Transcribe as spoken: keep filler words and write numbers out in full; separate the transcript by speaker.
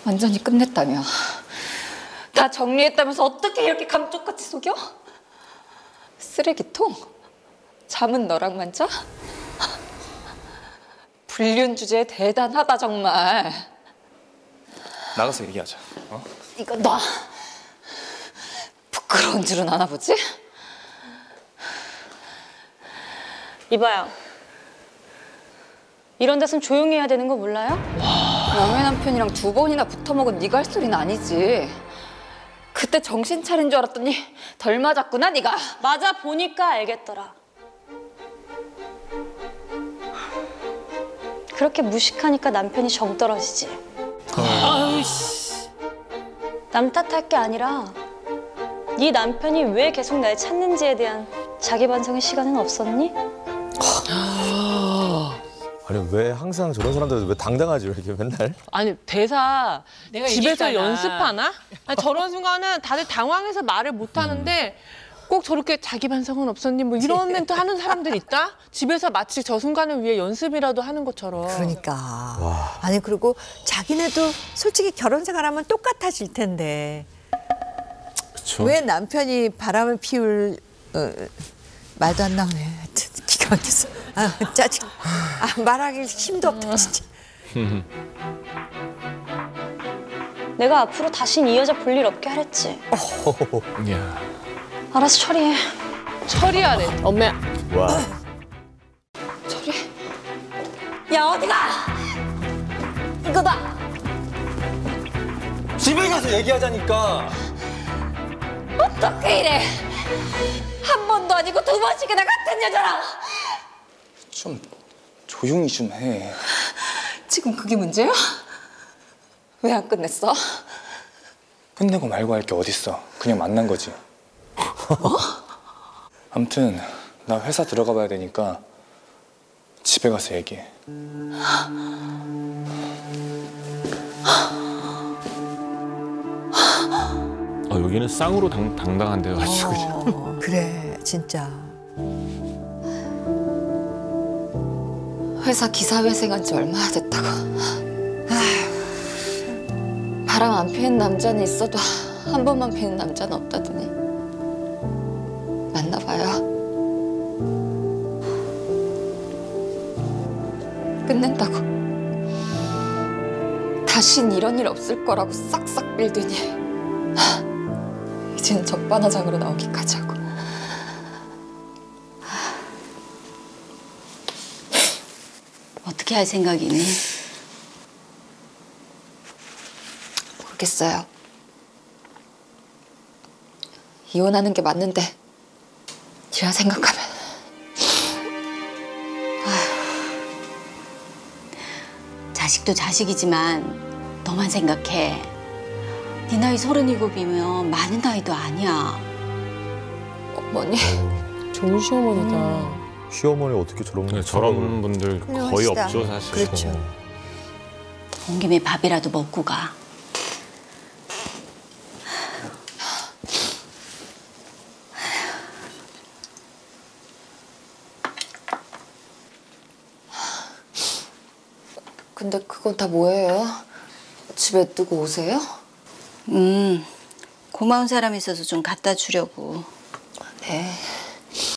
Speaker 1: 완전히 끝냈다며. 다 정리했다면서 어떻게 이렇게 감쪽같이 속여? 쓰레기통? 잠은 너랑만 자? 불륜 주제에 대단하다 정말.
Speaker 2: 나가서 얘기하자. 어?
Speaker 1: 이거 놔. 부끄러운 줄은 아나 보지?
Speaker 3: 이봐요. 이런 데선 조용히 해야 되는 거 몰라요?
Speaker 1: 남의 남편이랑 두 번이나 붙어먹은 네가 할 소리는 아니지. 그때 정신 차린 줄 알았더니 덜 맞았구나 네가.
Speaker 3: 맞아 보니까 알겠더라. 그렇게 무식하니까 남편이 정 떨어지지.
Speaker 4: 아유씨.
Speaker 3: 남 탓할 게 아니라 네 남편이 왜 계속 날 찾는지에 대한 자기 반성의 시간은 없었니?
Speaker 5: 아니 왜 항상 저런 사람들은 왜 당당하지 왜 이렇게 맨날?
Speaker 4: 아니 대사
Speaker 6: 내가
Speaker 4: 집에서
Speaker 6: 얘기했잖아.
Speaker 4: 연습하나? 아니, 저런 순간은 다들 당황해서 말을 못 하는데 꼭 저렇게 자기 반성은 없었니? 뭐 이런 멘트 하는 사람들 있다? 집에서 마치 저 순간을 위해 연습이라도 하는 것처럼.
Speaker 6: 그러니까.
Speaker 5: 와.
Speaker 6: 아니 그리고 자기네도 솔직히 결혼 생활하면 똑같아질 텐데.
Speaker 5: 그쵸.
Speaker 6: 왜 남편이 바람을 피울 어, 말도 안 나오네. 기가 막혔어. 아, 짜증. 아, 말하기 힘도 없다 진짜.
Speaker 3: 내가 앞으로 다신 이 여자 볼 일 없게 하랬지.
Speaker 2: 야.
Speaker 3: 알아서 처리해.
Speaker 4: 처리하래. 엄마.
Speaker 5: 와.
Speaker 1: 저리. 야 어디가? 이거다.
Speaker 2: 집에 가서 얘기하자니까.
Speaker 1: 어떻게 이래? 한 번도 아니고 두 번씩이나 같은 여자랑.
Speaker 2: 좀 조용히 좀 해.
Speaker 1: 지금 그게 문제야? 왜 안 끝냈어?
Speaker 2: 끝내고 말고 할 게 어딨어. 그냥 만난 거지.
Speaker 1: 뭐?
Speaker 2: 아무튼 나 회사 들어가 봐야 되니까 집에 가서 얘기해.
Speaker 7: 아, 여기는 쌍으로 당, 당당한 데가 가지고.
Speaker 6: 어, 그래 진짜.
Speaker 1: 회사 기사회생한 지 얼마나 됐다고. 바람 안 피는 남자는 있어도 한 번만 피는 남자는 없다더니. 만나봐요. 끝낸다고. 다신 이런 일 없을 거라고 싹싹 빌더니 이제는 적반하장으로 나오기까지 하고.
Speaker 8: 어떻게 할 생각이니?
Speaker 1: 모르겠어요. 이혼하는 게 맞는데 제가 생각하면
Speaker 8: 자식도 자식이지만 너만 생각해. 네 나이 서른일곱이면 많은 나이도 아니야.
Speaker 1: 어머니.
Speaker 4: 좋은 시어머니다.
Speaker 5: 시어머니 어떻게 저런
Speaker 7: 네, 저런 분들 거의
Speaker 6: 훌륭하시다.
Speaker 7: 없죠 사실.
Speaker 6: 그렇죠.
Speaker 8: 온 김에 밥이라도 먹고 가.
Speaker 1: 근데 그건 다 뭐예요? 집에 두고 오세요?
Speaker 8: 음, 고마운 사람 있어서 좀 갖다 주려고.
Speaker 1: 네.